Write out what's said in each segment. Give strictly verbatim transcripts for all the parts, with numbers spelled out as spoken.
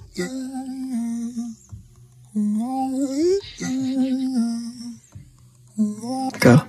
Go.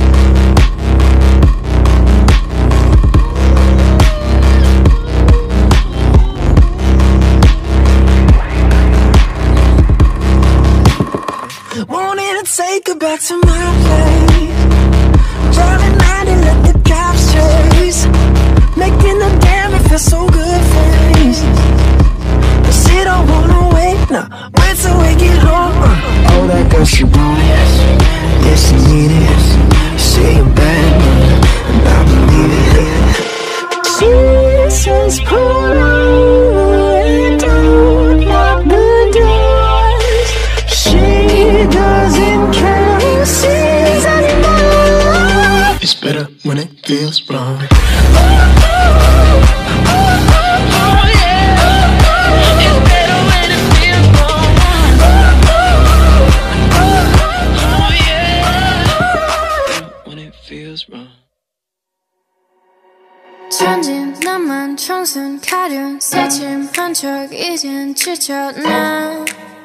Wanted to take her back to my place, driving ninety, let the cops chase, making the damn it feel so good face. But she don't wanna wait, no, wait till we get home. uh. Oh, that girl, she want it, yeah, she need it. She a bad one, and I believe it. She says pull away, don't lock the doors. She doesn't care who sees anymore. It's better when it feels wrong. Oh, oh, oh, oh, oh, yeah. It's better when it feels wrong. Oh, oh, oh, oh, yeah. When it feels wrong. 천진 나만 청순 가련 새침한 척 이젠 지쳤나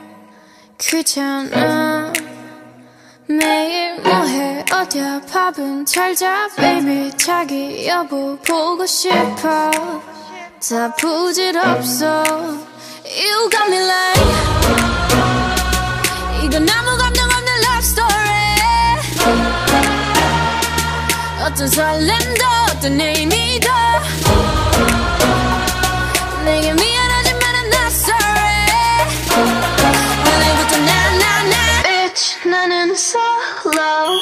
귀찮아 매일 뭐해 어디야 밥은 잘자 baby 자기 여보 보고 싶어 다 부질없어 You got me like 이건 아무 감정 없는 love story 어떤 설렘도 어떤 의미도 내게 미안하지만 I'm not sorry 원래부터 나 나 나 Bitch 나는 solo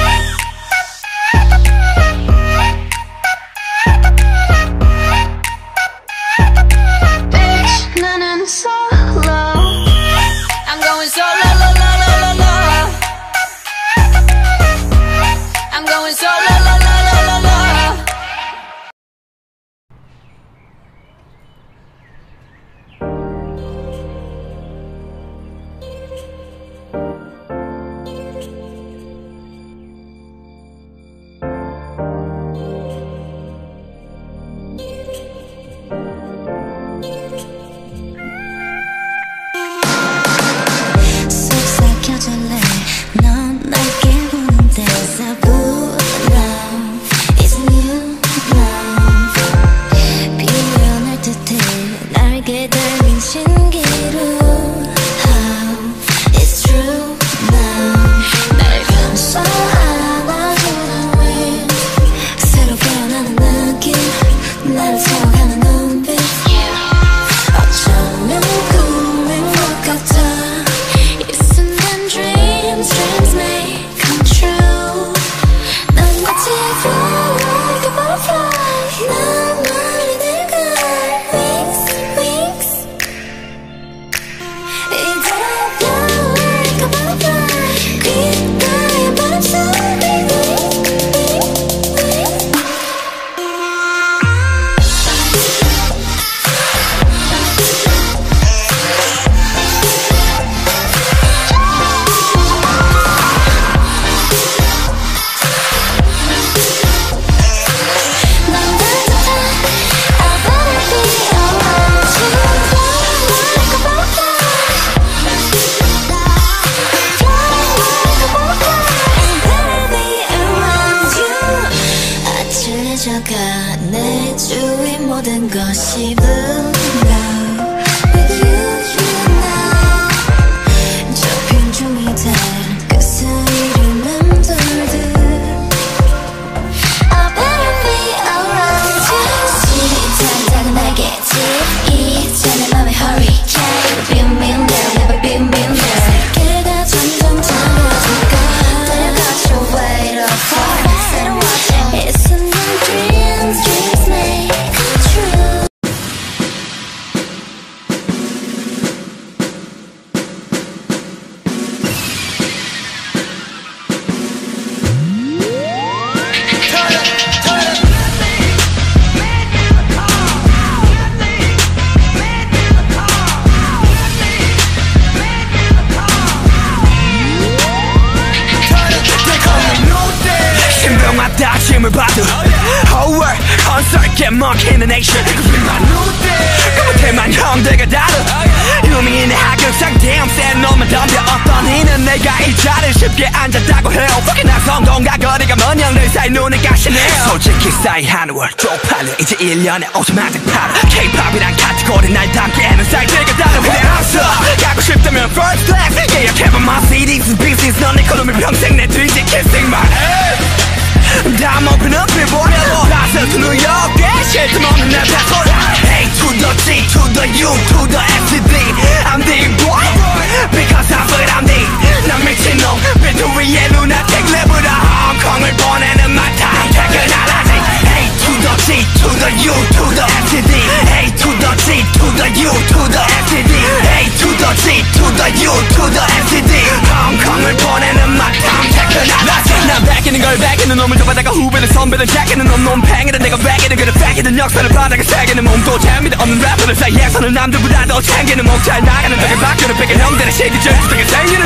Bitch 나는 solo I'm going solo lo lo lo lo lo I'm going solo lo lo lo lo lo 속삭여줄래 넌 날개 보는 데서 It's new love 비련할 듯해 날개 달린 신기루 How it's true now 날 감싸 안아주는 wind 새로 깨어나는 느낌 나를 세워가는 눈빛 어쩌면 꿈인 것 같아 이 순간 dreams dreams may come true 넌 마치 fly like a butterfly 난 너를 내가 wings wings 이대로 fly like a butterfly 귓가에 바람소리 내 주위 모든 것이 blue now With you, you now 접힌 종이들 그 사이를 맴돌듯 I better be around you 시리탄 작은 날개짓 이제 내 맘에 hurricane Be me now, never be me now 세계가 점점 작아질까 데려가줘 way to far 새로워져 이 순간 dreams dreams may come true 신병마다 짐을 봐도 Whole world 건설게 먹히는 nation 그 밑만 그 밑에만 형들과 다른 쉽게 앉았다고 해요. Fucking 나 성공과 거리가 먼 형들 사이 눈에 가시네요. 솔직히 싸이 하는 월 쪽팔려 이제 일 년에 오토마틱 팔아. K-팝이란 카테고리 날 담기에는 사이트가 따로 그래 없어. 가고 싶다면 first class 예약해봐 my cities and business. 넌 이코노미 평생 내 뒤지 kissing my ass. 다 open up billboard 라스 to New York 쉴 틈 없는 내 패턴. A to the G to the U to the F to D I'm the boy because I'm what I'm the. 난 미친놈 비트 위에 루나틱 랩으로 홍콩을 보내는 my time 퇴근하라지. A to the G to the U to the F to D A to the G to the U to the F to D A to the G to the U to the F to D 홍콩을 보내는 my time 퇴근하라지. 난 베끼는 걸 베끼는 놈을 좁아다가 후배는 선배는 제끼는 놈 놈팽이든 내가 베끼는 그를 베끼는 역사를 바닥에 새기는 몸도 재미도 없는 래퍼들 사이에서는 남들보다 더 챙기는 목 잘 나가는 덕에 바뀌는 베낀 형들의 시기 절투덕에 생기는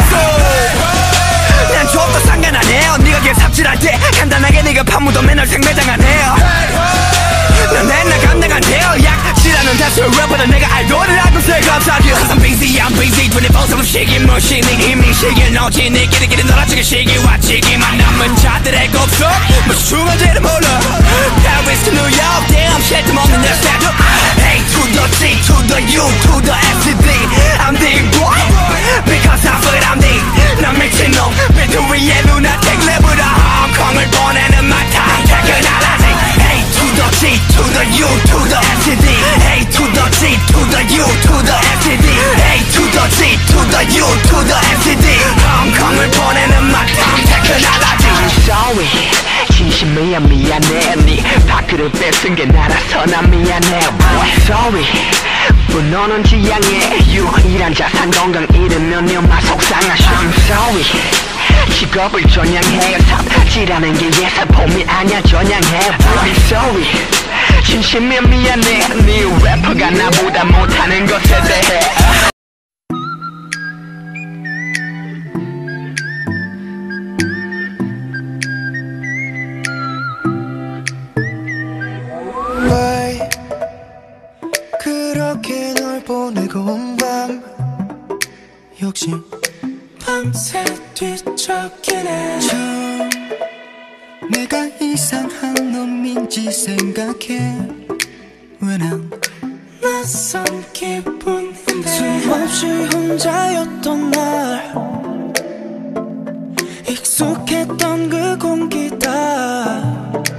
소리. 난 좁도 상관 안 해요. 네가 걔 삽질할 때 간단하게 네가 판무도 맨날 생매장 안 해요. 난 맨날 감당 안 돼요. 약실하는 다수 래퍼들 내가 알도를 알고 새 감사하죠. I'm busy I'm busy 이십사 점 시기 머신이 이미 시기를 넣지 네 끼리끼리 놀아주기 시기 와치기만 남은 자들의 곱속 무슨 중간지를 몰라. Paris to New York damn 쉴 틈 없는 내 스타일. A to the G to the U to the F to D I'm the boy because I'm what I'm the. 난 미친놈 비트 위에 루나틱 랩으로 홍콩을 보내는 my time 퇴근하라지. A to the G to the U to the F to D A to the G to the U to the F to D A to the G to the U to the F to D 홍콩을 보내는 my time 퇴근하라지. I'm sorry 진심이야 미안해. 네 밥그릇 뺏은 게 나라서 난 미안해. I'm sorry 분노는 지향해. 유일한 자산 건강 잃으면 네 엄마 속상하셔. I'm sorry 직업을 전향해. 삽질하는 게 예사폼이 아니야 전향해. I'm sorry 진심이야 미안해. 네 래퍼가 나보다 못하는 것에 대해. Why 그렇게 널 보내고 온 밤 욕심 밤새 뒤척이네. 좀 내가 이상한 놈인지 생각해. 왜 난 낯선 기분인데 수없이 혼자였던 날 익숙했던 그 공기다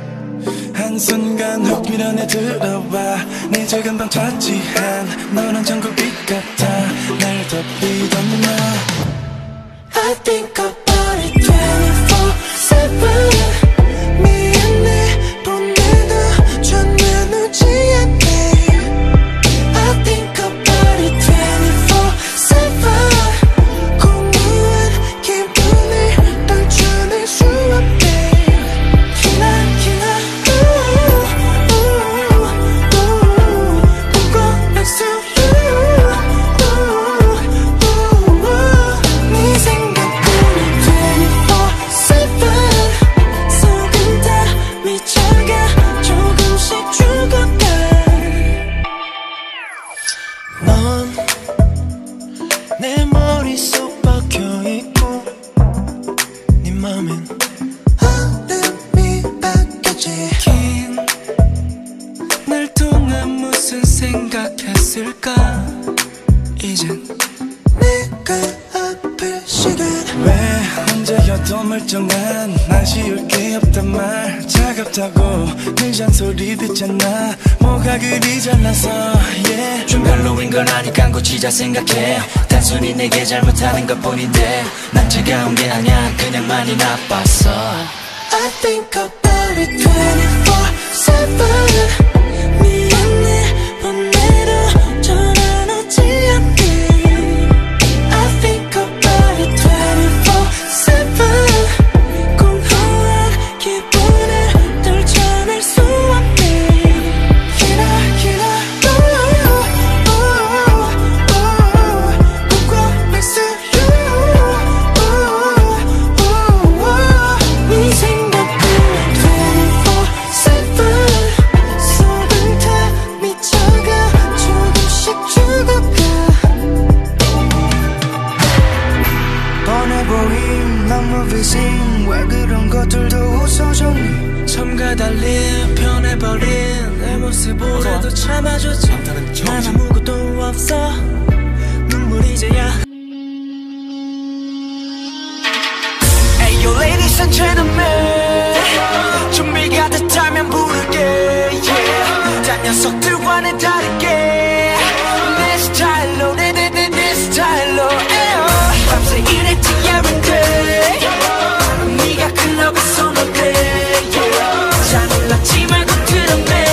한순간 훅 밀어내 들어와. 네 작은 방 차지한 너란 전국빛 같아 날 덮이던 너. I think about it twenty-four seven. 미안해 보내도 전화놓지 않게. I think about it twenty-four seven. 공허한 기분을 떨쳐낼 수 없게. 내 머릿속 박혀있고 네 맘엔 얼음이 바뀌었지. 긴 날 통한 무슨 생각했을까. 이젠 내가 아플 시간. 왜 혼자여도 멀쩡한 난 쉬울 게 없단 말. 차갑다고 늘 잔소리 듣잖아. 뭐가 그리 잘나서 yeah. 좀 별로인 건 아니까 고치자 생각해. 단순히 내게 잘못하는 것 뿐인데 난 차가운 게 아니야 그냥 많이 나빴어. I think about it twenty-four seven. 미안해 보내도 전화놓지 않게. I think about it twenty-four seven. 공허한 기분을 떨쳐낼 수 없게. 기다 기다 네 생각을 twenty-four seven. 낯선 gentleman 준비가 됐다면 부르게 yeah. 딴 녀석들과는 다르게 내 스타일로 내내내 내 스타일로 밤새 일했지 every day 네가 클럽에 선호돼 yeah. 잘 몰랐지 말고 들었네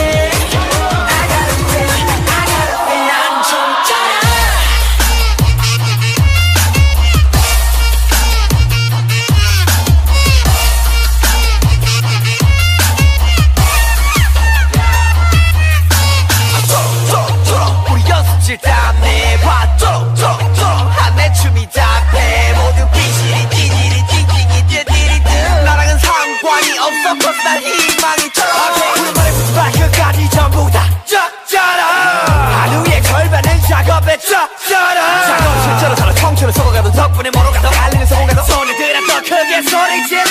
덕분에 멀어가도 알리는 성공가도 손에 들어 더 크게 소리 질러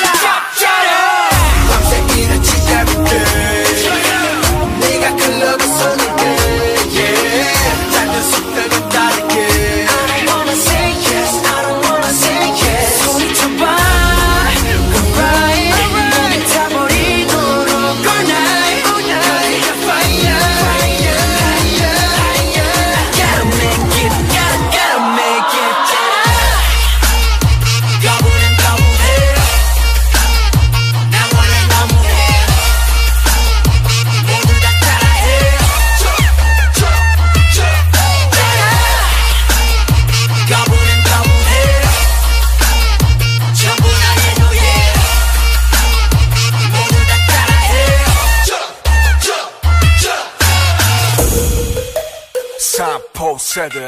밤새 일했지 every day 네가 클럽에 서는데 yeah. 짧은 속들과 다르게 I don't wanna say yes I don't wanna say yes 소리쳐봐 alright 몸이 타버리도록 all night all night fire fire fire fire Gotta make it gotta gotta make it 삼 포 세대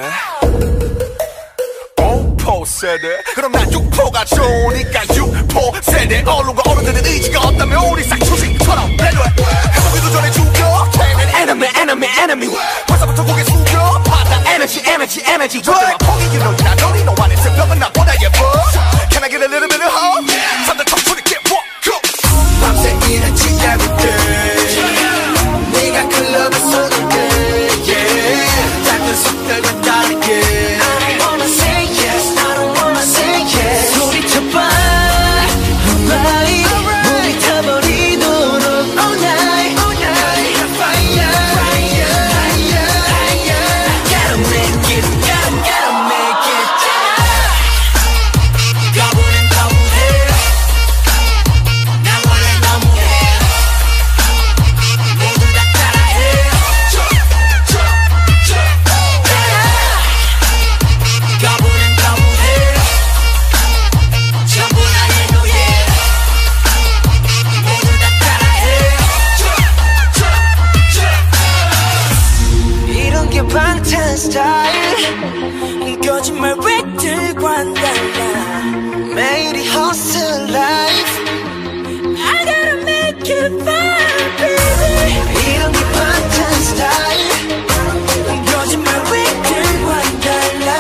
오 포 세대 그럼 난 육 포가 좋으니까 육 포 세대 어른과 어른들의 의지가 없다면 우리 싹초식처럼 내려해 해보기도 전에 죽여 enemy enemy enemy 벌써부터 고개 숙여 받아 energy energy energy 절대 포기기 너희 나 너희 너 안에 새벽은 나보다 예뻐 Can I get a little bit of hope 삼들 청춘이 get walk up 밤새 일했지 every day 네가 클럽에 서는데 속들과 다르게 I don't wanna say yes I don't wanna say yes 소리쳐봐 alright 몸이 타버리도록 all night all night fire fire fire fire Gotta make it gotta gotta make it 거부는 거부해 난 원래 너무해 모두 다 따라해 거부는 거부해 전부 나의 노예 모두 다 따라해 이런 게 방탄 스타일 거짓말 획들과는 달라 매일이 hustle life I gotta make it fun baby 이런 게 방탄 스타일 거짓말 획들과는 달라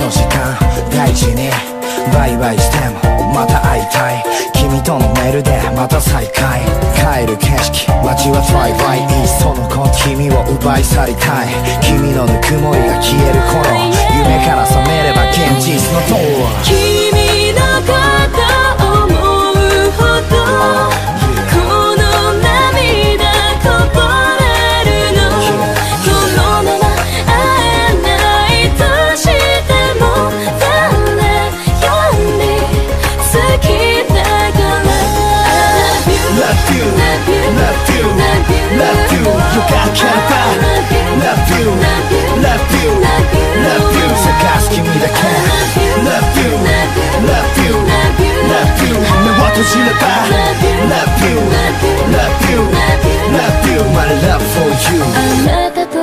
バイバイしてもまた会いたい君とのメールでまた再会帰る景色街はトライバイいっそのこと君を奪い去りたい君のぬくもりが消える頃夢から覚めれば現実のドア君のこと思うほどこの涙こぼれるのこのまま会えないとしても誰より好きだから Love you, love you, love you, you got care Love you, love you, love you 探す君だけ Love you, love you, love you 目を閉じれば Love you, love you, love you My love for you あなたと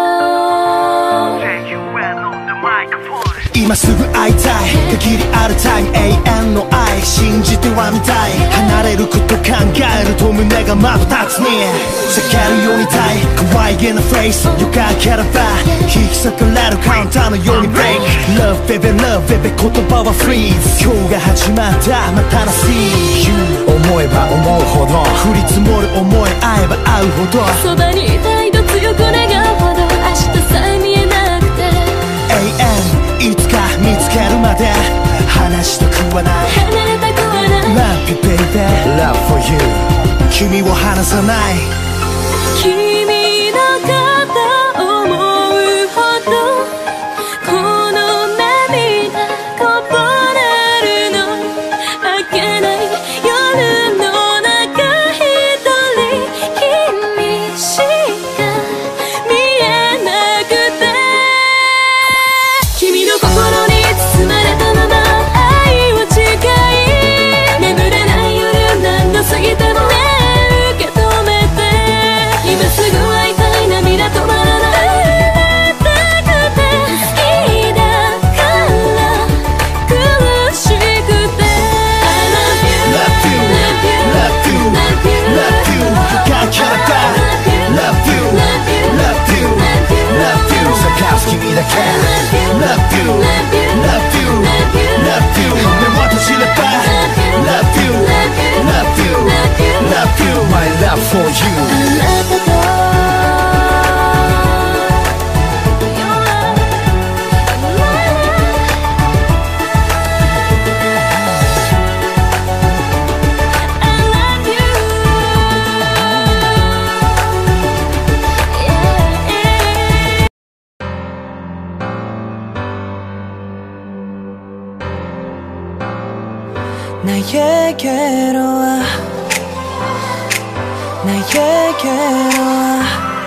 今すぐ会いたい限りあるタイム永遠の愛信じてはみたい離れること考えると胸が真っ二つに裂けるようにたい可愛げなフェイスよかければ引き裂かれるカウンターのように Break Love baby love baby 言葉は Freeze 今日が始まったまたの See you 思えば思うほど降り積もる思い会えば会うほどそばにいたいと強く願うほど明日さえ見えなくて永遠いつか見つけるまで話したくはない離れたくはない Love you baby Love for you 君を離さない君のこと思うほどこの涙こぼれるの明けない夜の中一人君しか見えなくて君の心に包まれたまま愛を誓い眠れない夜何度過ぎてもね受け止めて今すぐ会いたい涙止まらない会いたくて好きだから苦しくて I love you Love you Love you Love you Got care about Love you Love you Love you 探す君だけ Love you Love you Love you 目を閉じれば Love you Love you Love you My love for you あなたと 나에게로 와 나에게로 와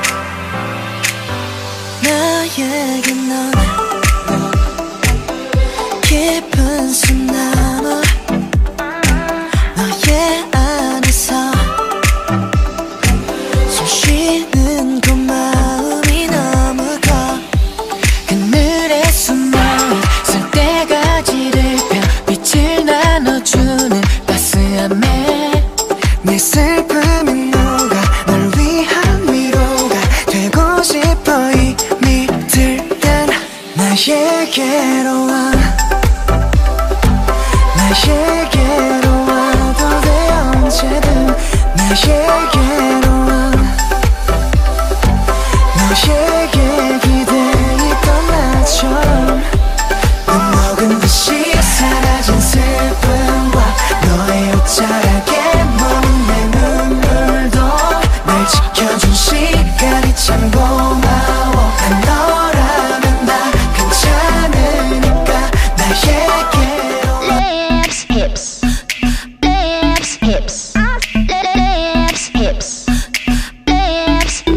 나에게 넌 깊은 숨나무 너의 안에서 숨 쉬는 고마움이 너무 커 그늘에 숨어 쓸 때까지를 펴 빛을 나눠주는 따스함에 내 슬픔은 누가 널 위한 위로가 되고 싶어 이미 들땐 나에게로 와 나에게로 와도 돼 언제든 나에게로 와 너에게 기대있던 나처럼 눈먹은 듯이 사라진 슬픔과 너의 옷자락에 머문 내 눈물도 날 지켜준 시간이 참 고마워 난 너라면 다 괜찮으니까 나에게로 Lips, hips, lips, hips, lips, hips, lips, lips,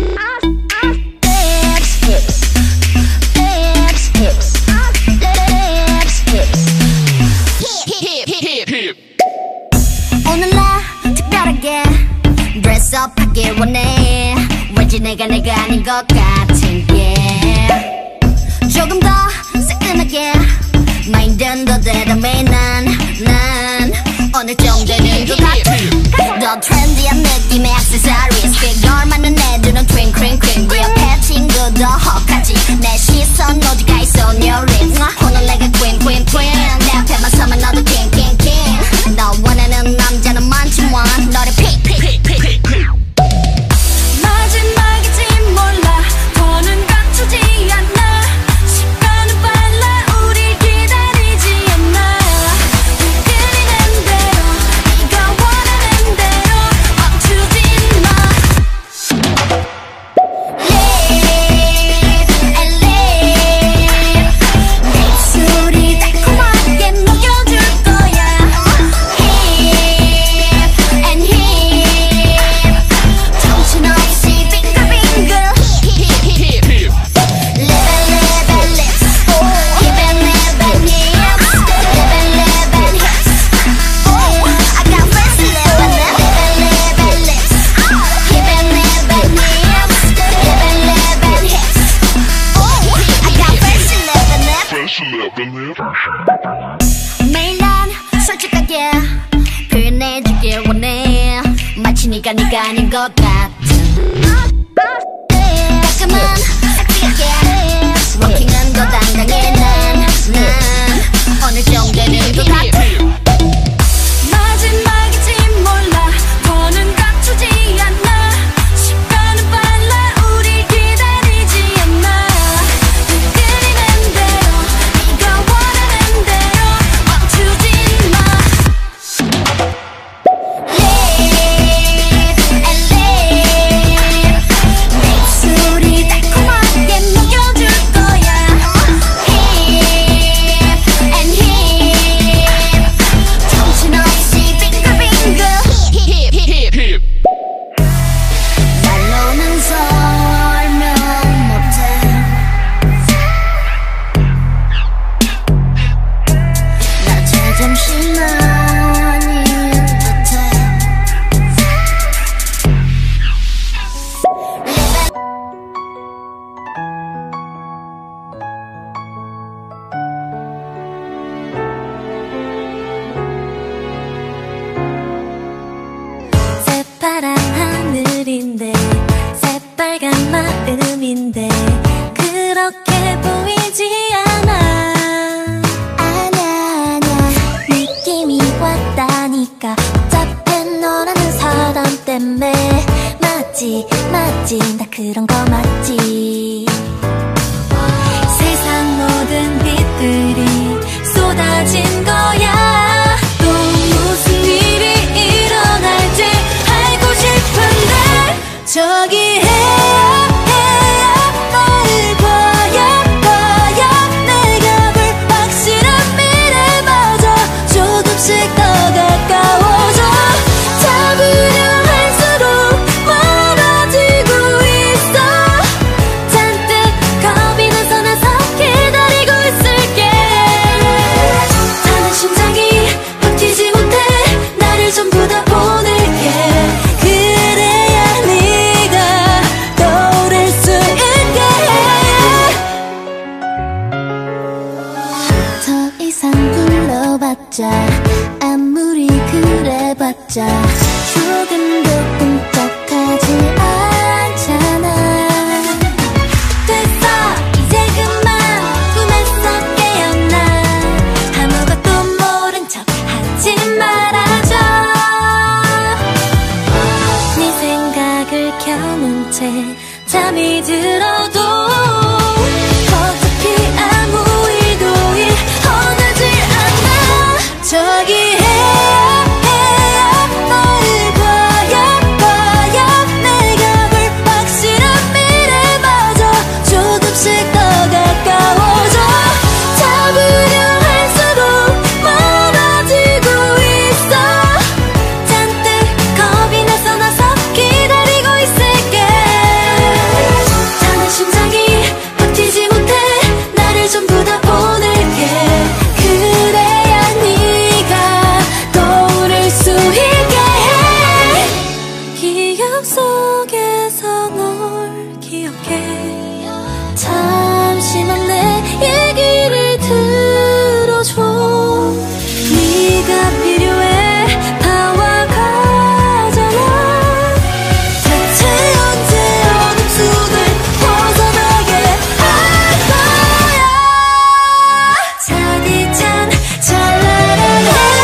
hips, lips, hips, lips, hips. Hip, hip, hip. 오늘 나 특별하게 dress up 하길 원해. 왠지 내가 내가 아닌 것 같은 게 조금 더 새끈하게 마인드는 더 대담해 난, 난 어느 정도는 것 같아 더 트렌디한 느낌의 액세서리즈 피규어만 눈에두는 트윙크링 퀸 네 옆에 친구도 헉하지 내 시선 어디가 있어 on your lips 오늘 내가 queen queen queen 내 앞에만 서면 너도 king king king 너 원하는 남자는 많지만 널 네가 네가 아닌 것 같은 깔끔한 섹시하게 워킹한 거 당당해 난, 난 어느 정도는 것 같아 마지막인지 몰라 더는 갖추지 않아 시간은 빨라 우리 기다리지 않아 끌리는 대로 네가 원하는 대로 멈추지 마 Live and live 내 입술이 달콤하게 녹여줄 거야 Hip and hip 정신없이 빙글빙글 Hip hip hip 말로는 설명 못해 낮에 잠시만인 듯해 새파란 하늘인데 새빨간 마음인데 그렇게 보이지 않아 아냐 아냐 느낌이 왔다니까 복잡해 너라는 사람 때문에 맞지 맞지 나 그런 거 맞지 세상 모든 빛들이 쏟아진 거야 또 무슨 일이 일어날지 알고 싶은데 저기 해요 해요 나를 봐요 봐요 내가 볼 확실한 미래마저 조금씩 더 가까워져 잡으려 할수록 멀어지고 있어 잔뜩 겁이 나서 나서 기다리고 있을게 타는 심장이 버티지 못해 나를 전부 다 보낼게 그래야 네가 떠오를 수 있게 더 이상 불러봤자 아무리 그래봤자 조금도 끔찍하지 않잖아 됐어 이제 그만 꿈에서 깨어나 아무것도 모른 척 하지 말아줘 네 생각을 켜놓은 채 잠이 들어도 어차피 아무 일도 일어나지 않아 저기 해요 해요 나를 봐요 봐요 내가 볼 확실한 미래마저 조금씩 더 가까워져 잡으려 할수록 멀어지고 있어 잔뜩 겁이 나서 나서 기다리고 있을게 타는 심장이 버티지 못해 나를 전부 다 보낼게 그래야 네가 떠오를 수 있게 기억 속에서 널 기억해 잠시만 내 얘기를 들어줘 네가 필요해 다 와가잖아 대체 언제 어둠 속을 벗어나게 할 거야 차디찬 찰나란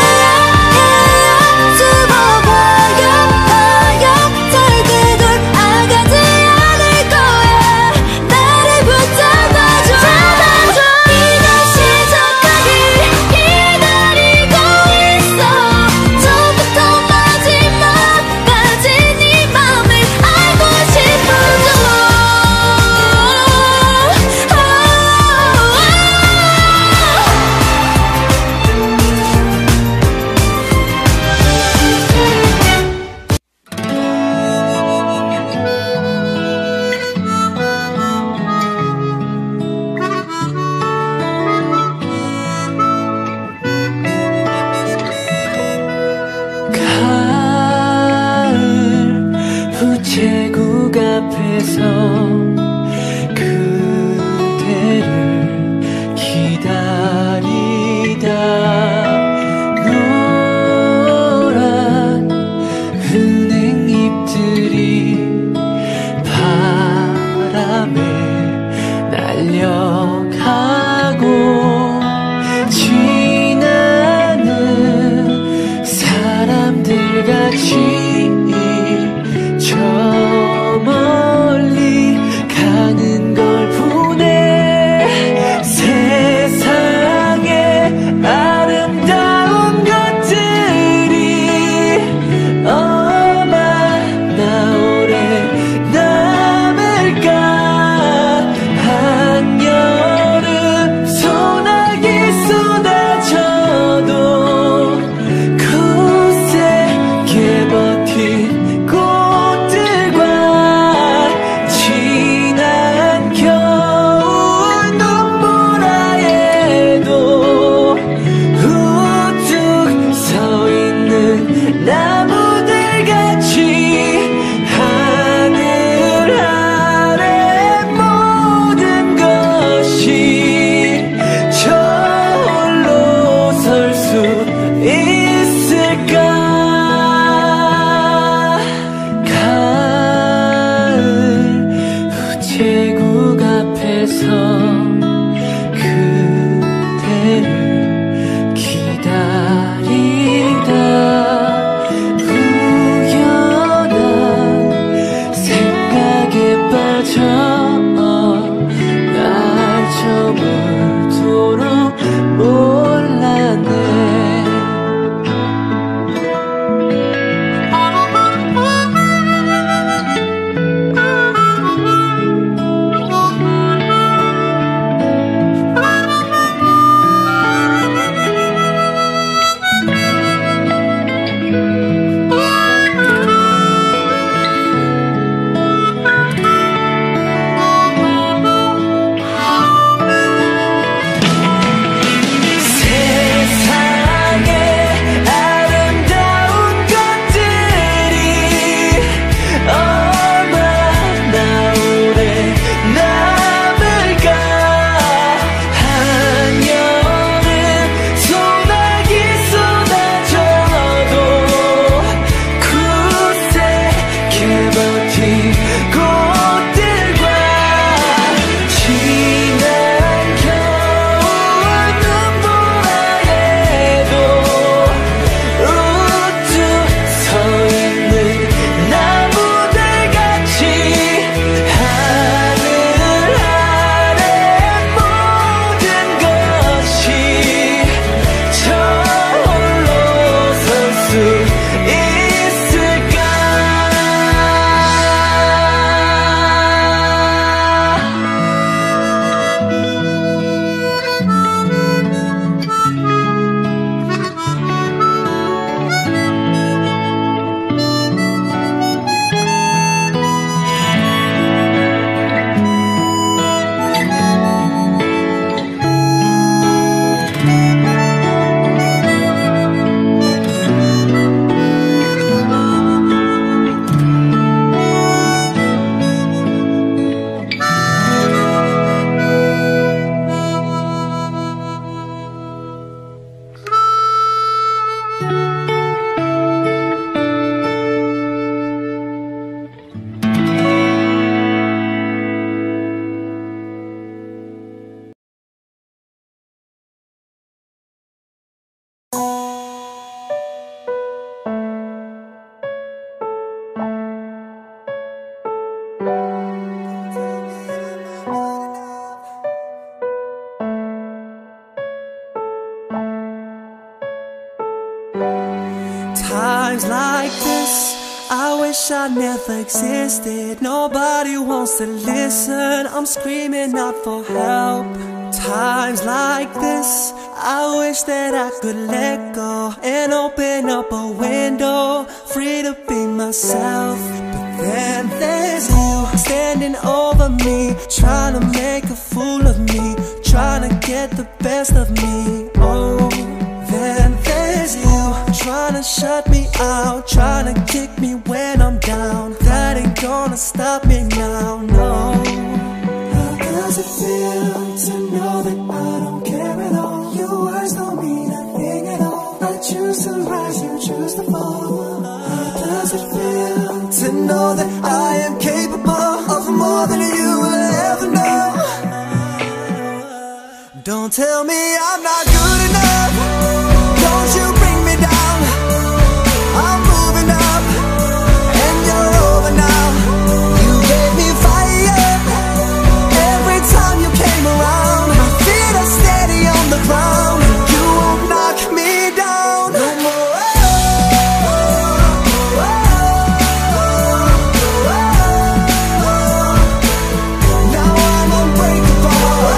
해요 숨어봐요 봐요 절대 돌아가지 않을 거야 나를 붙잡아줘 잡아줘 네가 시작하길 기다리고 있어 처음부터 마지막까지 네 맘을 알고 싶어져 가을 우체국 앞에서 그대를 기다리다 노란 은행잎 I wish I never existed. Nobody wants to listen. I'm screaming out for help. Times like this, I wish that I could let go and open up a window, free to be myself. But then there's you standing over me, trying to make a fool of me, trying to get the best of me. Oh, then there's you trying to shut me out, trying to kick me when I'm down. That ain't gonna stop me now, no. How does it feel to know that I don't care at all? Your words don't mean a thing at all. I choose to rise, you choose to fall. How does it feel to know that I am capable of more than you will ever know? Don't tell me I'm not good enough. Don't you bring me down. I'm moving up and you're over now. You gave me fire every time you came around. My feet are steady on the ground. You won't knock me down no more. Now I'm unbreakable.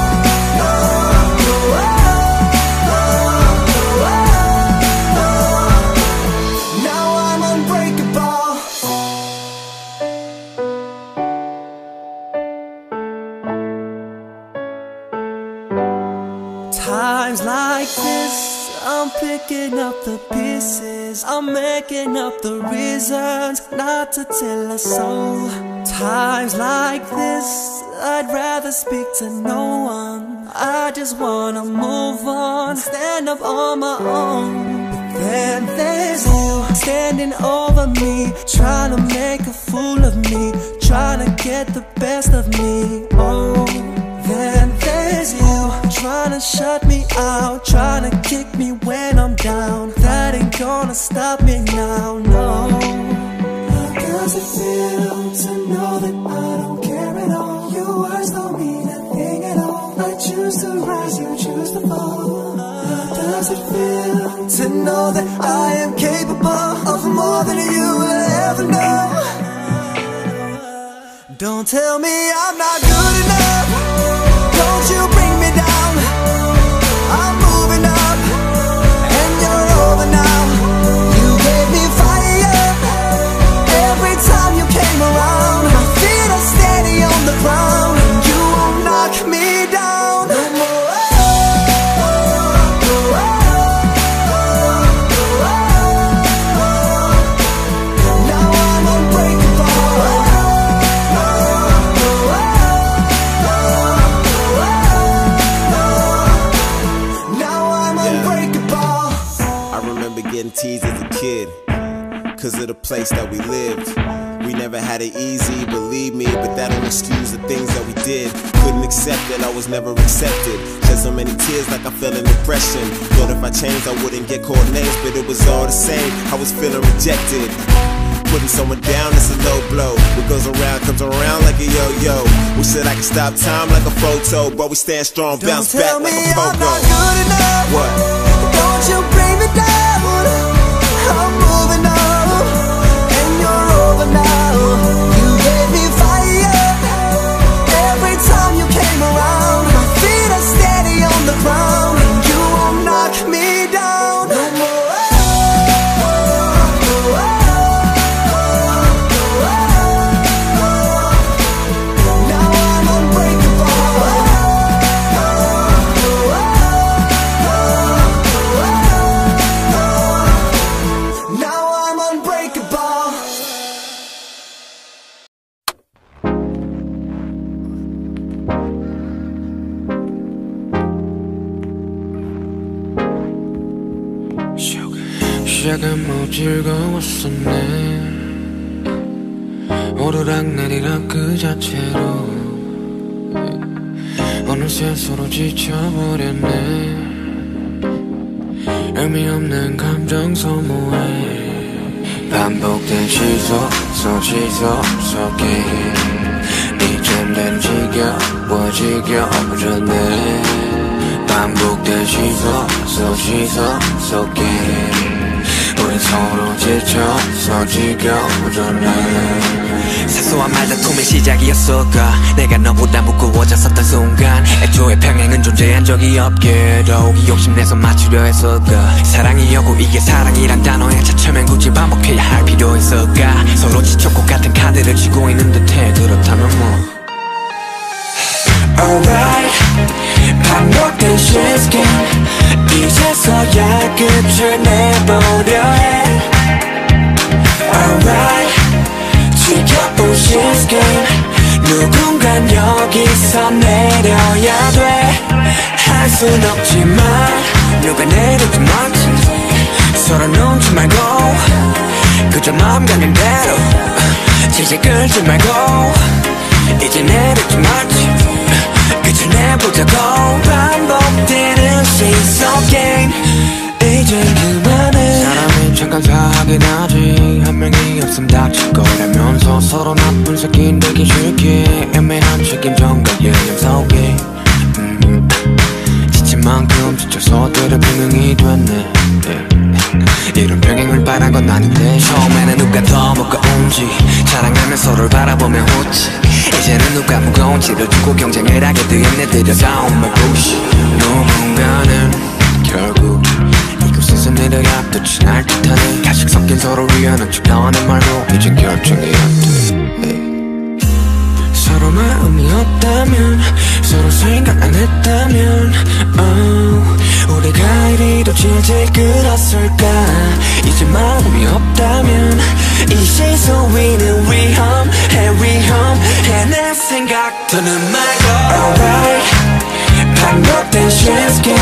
Times like this, I'm picking up the pieces, I'm making up the reasons not to tell a soul. Times like this, I'd rather speak to no one. I just wanna move on, stand up on my own. But then there's you standing over me, trying to make a fool of me, trying to get the best of me. Oh, then there's you trying to shut me out, trying to kick me when I'm down. That ain't gonna stop me now, no. How does it feel to know that I don't care at all? Your words don't mean a thing at all. I choose to rise, you choose to fall. How does it feel to know that I am capable of more than you will ever know? Don't tell me I'm not good enough. Don't you bring me down. I'm moving up and you're over now. You gave me fire every time you came around. My feet are steady on the ground. You won't knock me down no more. Now I'm unbreakable. Getting teased as a kid, cause of the place that we lived. We never had it easy, believe me, but that don't excuse the things that we did. Couldn't accept that I was never accepted. Shed so many tears like I felt an depression. Thought if I changed I wouldn't get called names, but it was all the same, I was feeling rejected. Putting someone down is a low blow. What goes around comes around like a yo-yo. We said I could stop time like a photo, but we stand strong, bounce back like a pogo. Don't tell me I'm not good enough. What? Don't you bring me down. I'm moving up and you're over now. You gave me fire every time you came around. My feet are steady on the ground. You won't knock me down no more. 시작은 뭐 즐거웠었네. 오르락내리락 그 자체로 어느새 서로 지쳐버렸네. 의미 없는 감정 소모에 반복된 시소 속 시소 속에 이젠 된 지겨워 지겨워졌네. 반복된 시소 속 시소 속에 우린 서로 지쳐서 지겨워졌네. 사소한 말다툼의 시작이었을까. 내가 너보다 무거워졌었던 순간 애초에 평행은 존재한 적이 없게 더욱이 욕심내서 맞추려 했을까. 사랑이었고 이게 사랑이란 단어에 차츰엔 굳이 반복해야 할 필요 있을까. 서로 지쳤고 같은 카드를 쥐고 있는 듯해. 그렇다면 뭐 Alright, 반복된 시스템 이제서야 끝을 내보려 해. Alright, 지켜본 시스템 누군간 여기서 내려야 돼. 할 순 없지만 누가 내리지 말지 서로 눈치 말고 그저 마음 가는 대로 질질 끌지 말고 이제 내리지 말지 끝을 내보자고. 반복되는 시속 게임 이젠 그만해. 사람이 잠깐 사하긴 하지. 한 명이 없음 닥칠 거라면서 서로 나쁜 새끼 되기 쉽게 애매한 책임전과 예념 속에 음, 지친 만큼 지쳐서 때려 병행이 됐네. yeah. 이런 병행을 바란 건 아닌데 처음에는 누가 더 무거운지 자랑하며 서로를 바라보며 웃지. 이제는 누가 무거운지를 두고 경쟁을 하게 돼 있네. 들여다온 말 부시. 누군가는 결국 이곳에서 내려야 끝이 날 듯하네. 가식 섞인 서로 위하는 척 나와는 말로 이젠 결정이 안 돼. 서로 마음이 없다면 서로 생각 안 했다면 oh, 우리가 이리도 질질 끌었을까. 이제 마음이 없다면 이 시선 위는 위험해 위험해. 내 생각 더는 말고 Alright, 반복된 시스템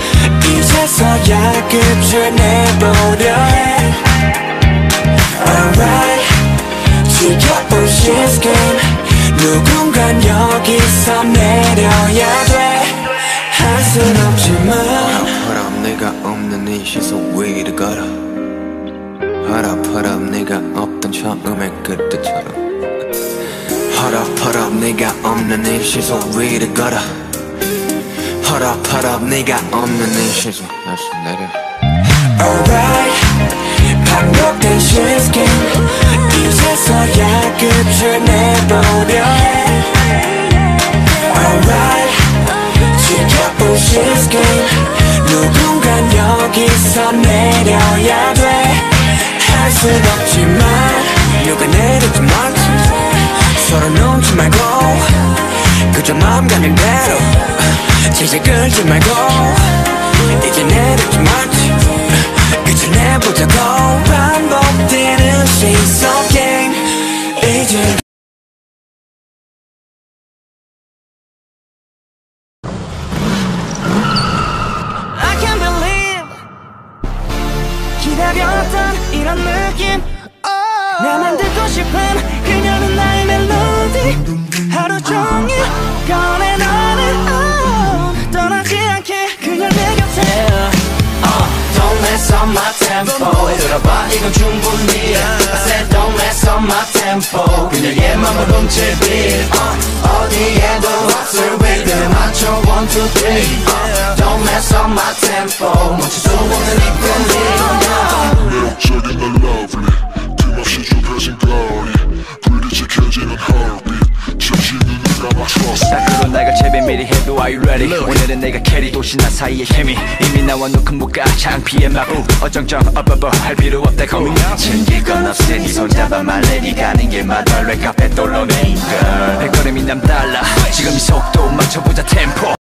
이제서야 끝을 내보려 해. Alright, 지켜본 시스템 누군간 여기서 내려야 돼. 할 순 없지만 허락 내가 없는 이 시속 위를 걸어. 허락 허락 내가 없던 처음의 그때처럼. 허락 허락 내가 없는 이 시속 위를 걸어. 허락 허락 내가 없는 이 시속 다시 내려. Alright, 반복된 시스템 이제서야 끝을 내보려 해. Alright, 지켜본 시스템 누군간 여기서 내려야 돼. 할 순 없지만 누가 내리지 말지 서로 눈치 말고 그저 마음 가는 대로 질질 끌지 말고 이제 내리지 말지 끝을 내보자고. 반복되는 시속 게임 이제 I can't believe 기다렸던 이런 느낌 oh. 나만 듣고 싶은 그녀는 나의 멜로디. 하루 종일 꺼내 너는 oh. 떠나지 않게 그녀 내 곁에 yeah. uh, Don't mess up my tempo. 들어봐 이건 충분히 I said don't mess up my tempo. 그녀의 맘을 훔칠 beat uh, 어디에도 없을 rhythm 맞춰 one two three uh, Don't mess up my tempo. 멈출 수 없는 이 분위기 매력적인 널 lovely 틈없이 좁혀진 거리 불이 지켜지는 heartbeat 잠시 눈을 감아 trust me. 딱으로 날 제배 미리 해도 are you ready. 오늘은 내가 캐리 도시나 사이의 케미 이미 나와 놓은 무가 창피의 마부 어정쩡 어버버 할 필요 없다 고민 챙길 건 없으니 손잡아 말래 니 가는 길마다 랩카페 돌로메인 girl 백걸음이 남달라 지금 이 속도 맞춰보자 템포.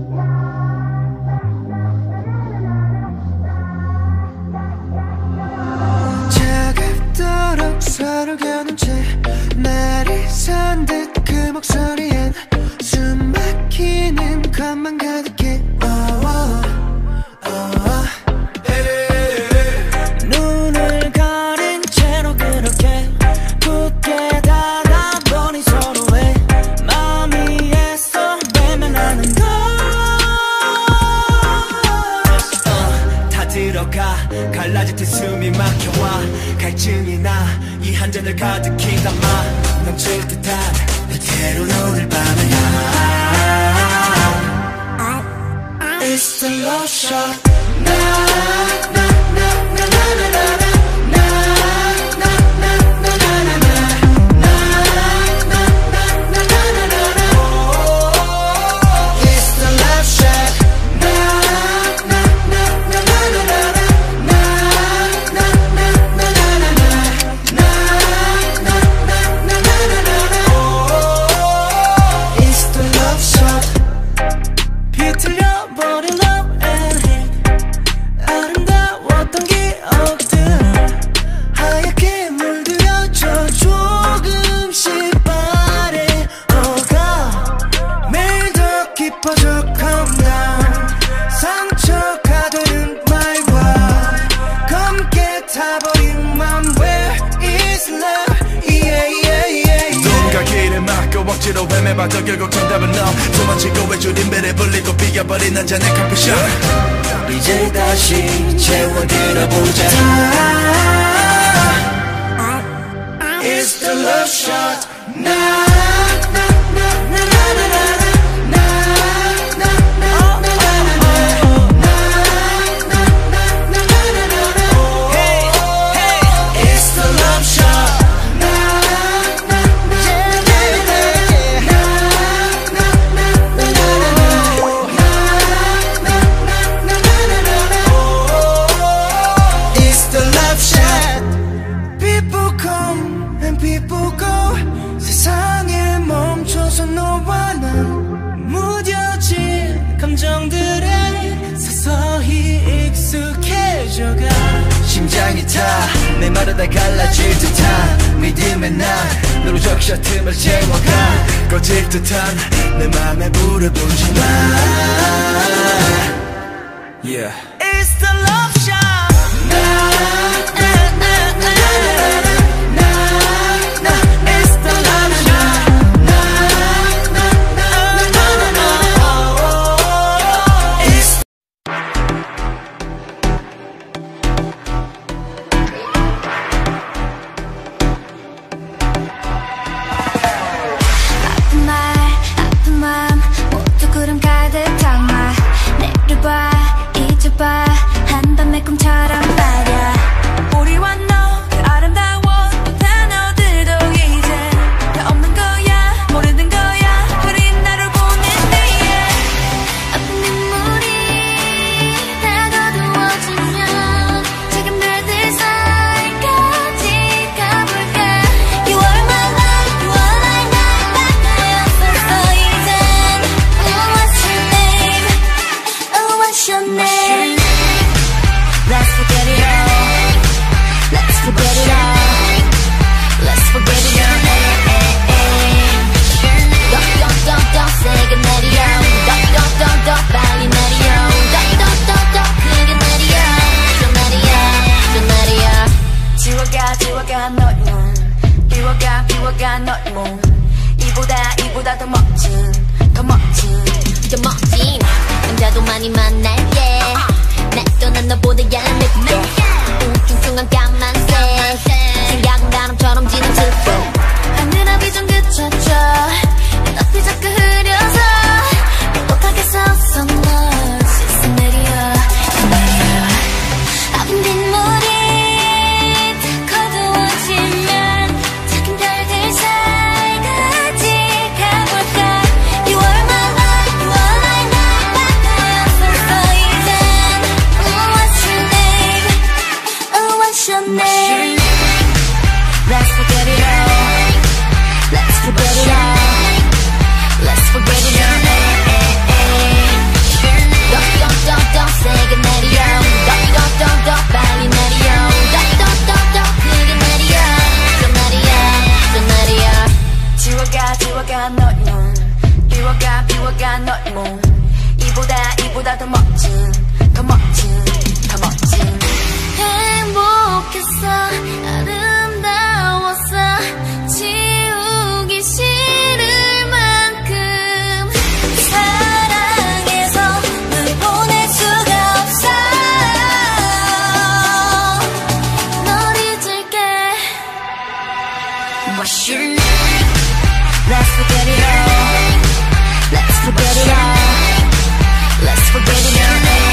차갑도록 서로 겨눈 채 날이 산 듯 그 목소리엔 숨 막히는 것만 가득해 oh, oh, oh. Hey. 눈을 가린 채로 그렇게 굳게 닫아보니 서로의 마음이 애써 외면하는 것 uh, 다 들어가 갈라질 때 숨이 막혀와 갈증이 나 이 한 잔을 가득히 담아 넘칠 듯한 때론 오늘 밤에 It's the love shot. Na na na na na na na. 억지로 헤매봐도 결국 정답은 너 도망치고 외줄인 배를 불리고 비겨버린 한 잔의 커피숍 이제 다시 채워들어보자 It's the love shot now 세상에 멈춰서 너와 난 무뎌진 감정들에 서서히 익숙해져가 심장이 타 내 말을 다 갈라질 듯한 믿음의 난 너로 적셔 틈을 채워가 꺼질 듯한 내 맘에 불을 붙지 마 Yeah It's the love shot 한밤의 꿈처럼 말야 우리와 너 그 아름다워 또 단어들도 이제 다 없는 거야 모르는 거야 흐린 나를 보는 뒤에 아픈 눈물이 다 거두어지면 지금 날들 사이까지 가볼까 You are my life, you are my night 나였었어 이젠 Oh what's your name, oh what's your name Let's forget it all. Let's forget it all. Let's forget it all. Hey, hey, hey. Don't, don't, don't, don't say goodnight, yo. Don't, don't, don't, don't 빨리 내려. Don't, don't, don't, don't 크게 내려. 좀 내려, 좀 내려. 지워가, 지워가 너의 눈. 비워가, 비워가 너의 몸. 이보다, 이보다 더 멋진, 더 멋진, 더 멋진 남자도 많이 만날게. 또 난 너보다 얄밉게 웅퉁퉁한 까만색 생각은 바람처럼 지나치고 하늘 앞이 좀 그쳐져 눈앞이 자꾸 흐려서 못하겠어서 널 씻어 내려 내려 아픈 빗물이 다 거두어지면 작은 별들 사이까지 가볼까 You are my life, you are my night 나였었어 이제 What's your name? Let's forget it all. Let's forget it all. Let's forget it all. Don't, don't, don't, don't say goodnight, yo. Don't, don't, don't, don't 빨리 내려. Don't, don't, don't, don't 크게 내려. 좀 내려, 좀 내려. 지워가, 지워가 너의 눈. 비워가, 비워가 너의 몸. 이보다, 이보다 더 멋진, 더 멋진, 더 멋진. 행복했어 아름다웠어 지우기 싫을 만큼 사랑해서 널 보낼 수가 없어 널 잊을게 What's your name? Let's forget it all Let's forget it all Let's forget it all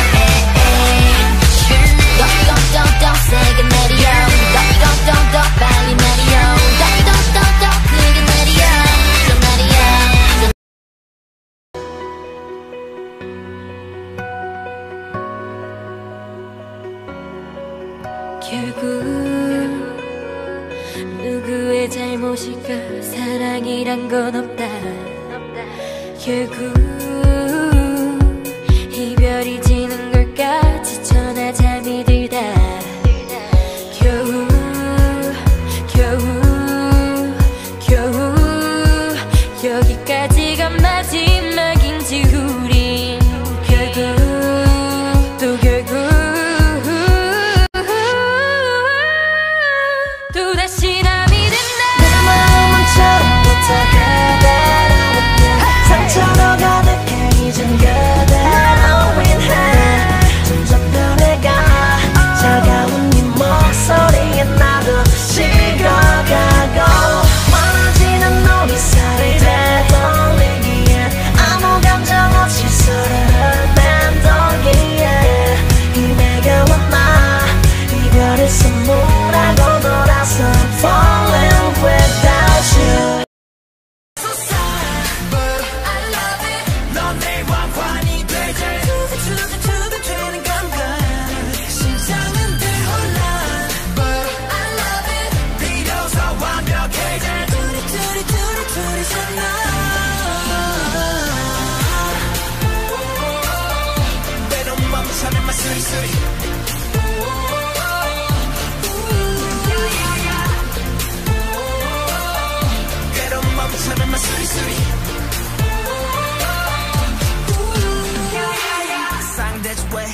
Don't, don't, don't, don't say goodnight, yo. Don't, don't, don't, don't 빨리 내려. Don't, don't, don't, don't 크게 내려. 좀 내려, 좀 결국 누구의 잘못일까 사랑이란 건 없다 결국 이별이 지는 걸까 지쳐나 잠이 들다 겨우 겨우 겨우 여기까지가 마지막인지 우린 결국 또 결국 또다시 남이 된다 내 마음은 처음부터 가다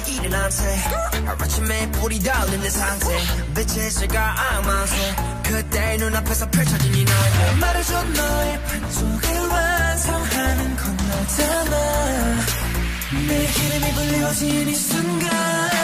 일어난 채 아침에 불이 닿는 내 상태 빛의 시간만세 그때 눈앞에서 펼쳐진 이 너의 말해줘 너의 반쪽을 완성하는 건 너잖아 내 이름이 불려진 이 순간